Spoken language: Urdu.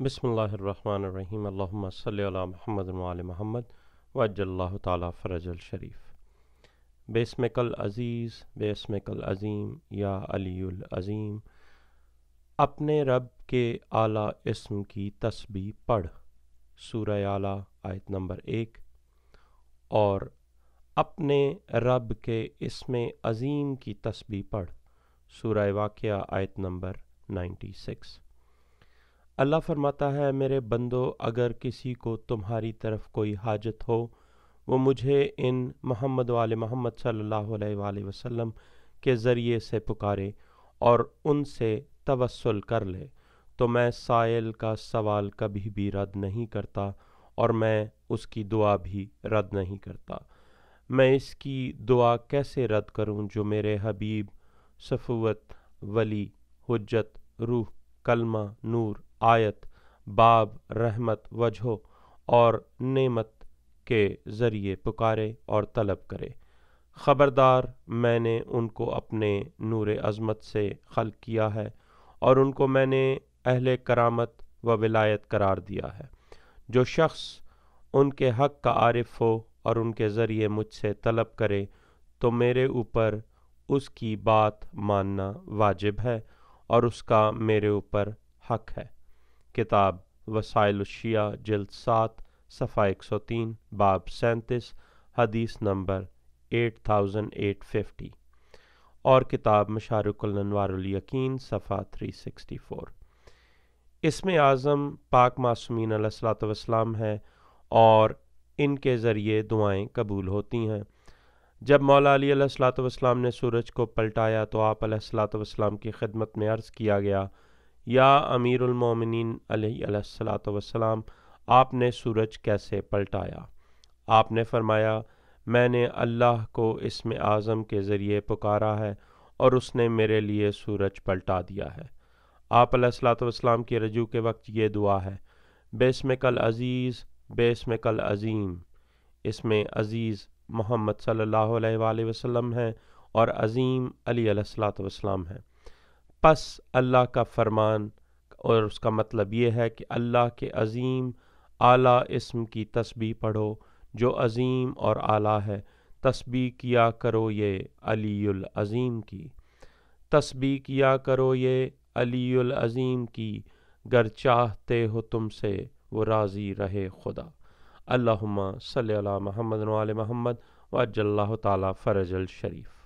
بسم اللہ الرحمن الرحیم اللہم صلی علی محمد وعلی محمد وعجل اللہ تعالی فرج الشریف۔ باسمک العزیز باسمک العظیم یا علی العظیم، اپنے رب کے اعلیٰ اسم کی تسبیح پڑھ۔ سورہ اعلیٰ آیت نمبر 1۔ اور اپنے رب کے اسم عظیم کی تسبیح پڑھ۔ سورہ واقعہ آیت نمبر 96۔ اللہ فرماتا ہے، میرے بندو، اگر کسی کو تمہاری طرف کوئی حاجت ہو، وہ مجھے ان محمد وآل محمد صلی اللہ علیہ وآلہ وسلم کے ذریعے سے پکارے اور ان سے توسل کر لے، تو میں سائل کا سوال کبھی بھی رد نہیں کرتا اور میں اس کی دعا بھی رد نہیں کرتا۔ میں اس کی دعا کیسے رد کروں جو میرے حبیب صفوت، ولی، حجت، روح، کلمہ، نور، آیت، باب، رحمت، وجہ اور نعمت کے ذریعے پکارے اور طلب کرے۔ خبردار، میں نے ان کو اپنے نور عظمت سے خلق کیا ہے اور ان کو میں نے اہل کرامت و ولایت قرار دیا ہے۔ جو شخص ان کے حق کا عارف ہو اور ان کے ذریعے مجھ سے طلب کرے تو میرے اوپر اس کی بات ماننا واجب ہے اور اس کا میرے اوپر حق ہے۔ کتاب وسائل الشیعہ جلد 7 صفحہ 103 باب 37 حدیث نمبر 8850، اور کتاب مشارق الانوار الیقین صفحہ 364۔ اسم اعظم پاک معصومین علیہ الصلوۃ والسلام ہے اور ان کے ذریعے دعائیں قبول ہوتی ہیں۔ جب مولا علی علیہ الصلوۃ والسلام نے سورج کو پلٹایا تو آپ علیہ الصلوۃ والسلام کی خدمت میں عرض کیا گیا، یا امیر المومنین علیہ الصلوۃ والسلام، آپ نے سورج کیسے پلٹایا؟ آپ نے فرمایا، میں نے اللہ کو اسم اعظم کے ذریعے پکارا ہے اور اس نے میرے لیے سورج پلٹا دیا ہے۔ آپ علیہ الصلوۃ والسلام کی رجوع کے وقت یہ دعا ہے، باسمک العزیز باسمک العظیم۔ اس میں عزیز محمد صلی اللہ علیہ وآلہ وسلم ہے اور عظیم علی علیہ الصلوۃ والسلام ہے۔ پس اللہ کا فرمان اور اس کا مطلب یہ ہے کہ اللہ کے عظیم اعلیٰ اسم کی تسبیح پڑھو جو عظیم اور اعلیٰ ہے۔ تسبیح کیا کرو یہ علی العظیم کی، تسبیح کیا کرو یہ علی العظیم کی، گر چاہتے ہو تم سے وہ راضی رہے خدا۔ اللہم صلی علی محمد وعلی محمد وعجل اللہ تعالی فرج الشریف۔